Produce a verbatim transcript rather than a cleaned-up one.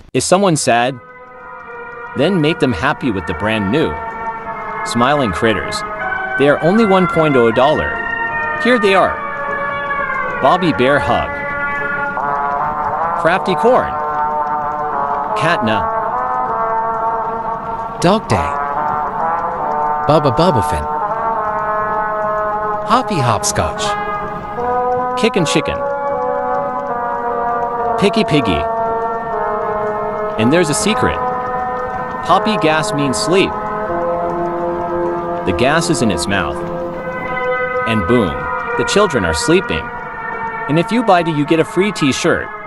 Is someone sad? Then make them happy with the brand new Smiling Critters. They are only one dollar. Here they are. Bobby Bear Hug, Crafty Corn, Catna, Dog Day, Bubba Bubbafin, Hoppy Hopscotch, Kickin' Chicken, Picky Piggy. And there's a secret. Poppy gas means sleep. The gas is in its mouth. And boom, the children are sleeping. And if you buy it, you get a free t-shirt.